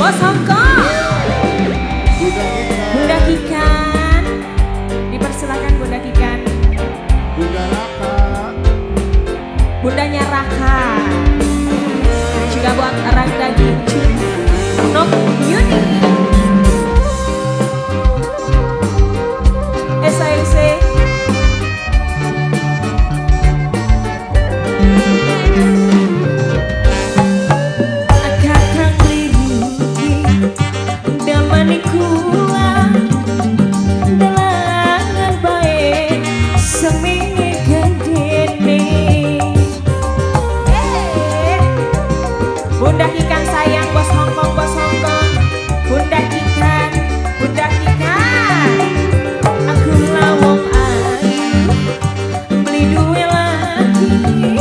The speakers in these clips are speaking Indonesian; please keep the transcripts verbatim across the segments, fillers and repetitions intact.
Bos Hongkong. Bunda Kikan, dipersilakan Bunda Kikan. Bunda Raka. Bundanya Raka. Juga buat Rangga Gincu. Nok Yuni. S A L C. Bunda Kikan sayang bos Hongkong, bos Hongkong. Bunda Kikan, Bunda Kikan. Aku lawong ayu, beli duwe lagi.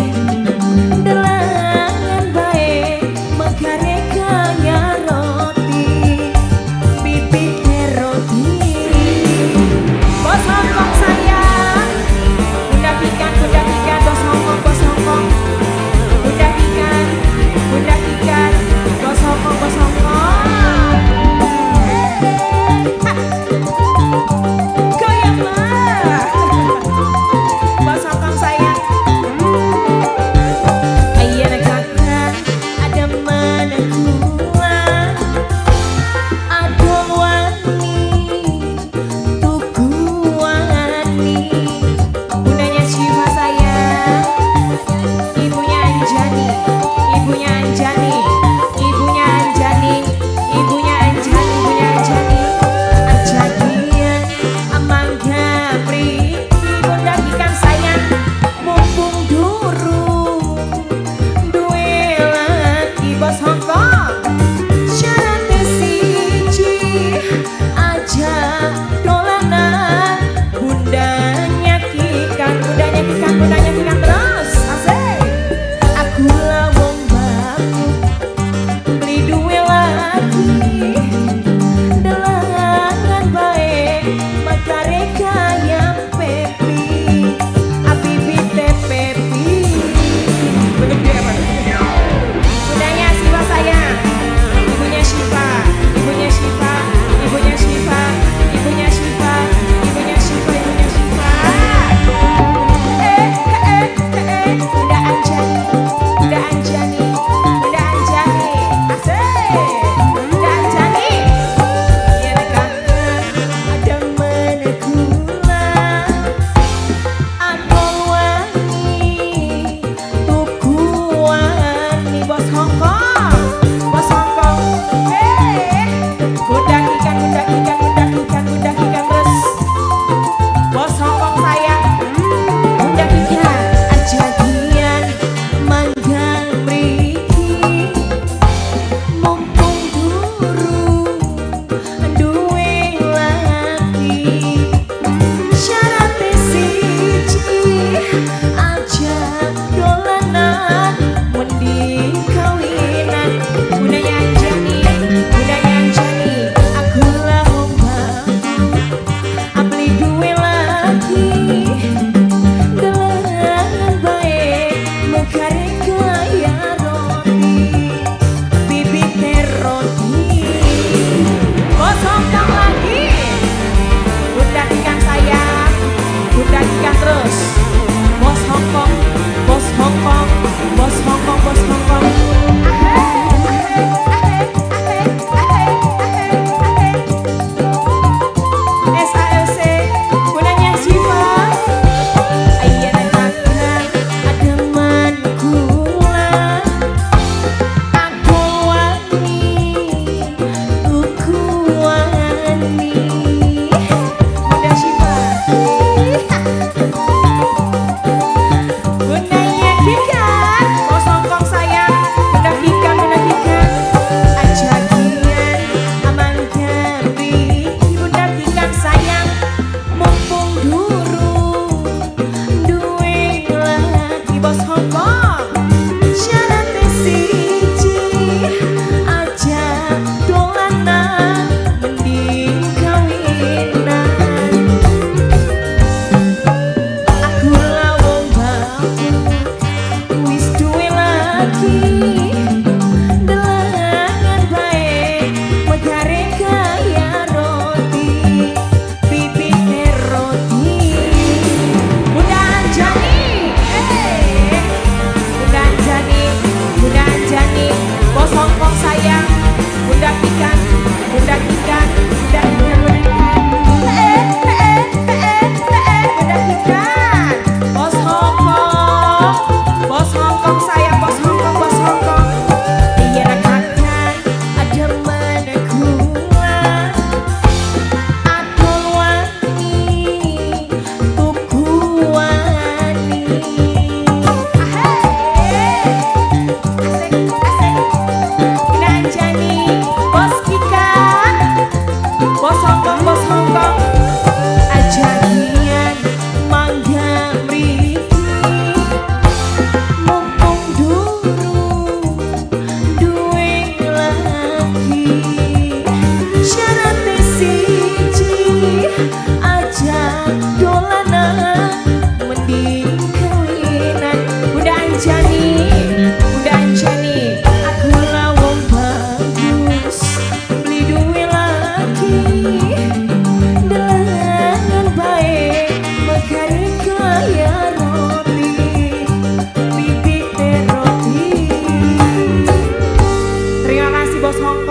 Delangan bae, megare kaya roti. Pipi roti. Bos Hongkong sayang. Bunda Kikan, Bunda Kikan, bos Hongkong, bos Hongkong. Bunda Kikan, Bunda Kikan, bos Hongkong, bos Hongkong.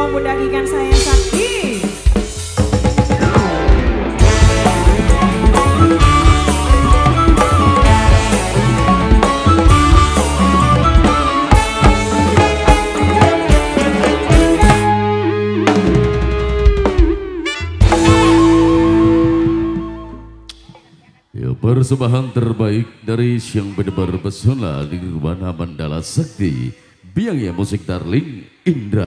Songkong Bunda Gikan saya Sakti. Persembahan terbaik dari Siang Bedebar Pesona di Nirwana Mandala Sakti, biangnya musik darling Indra.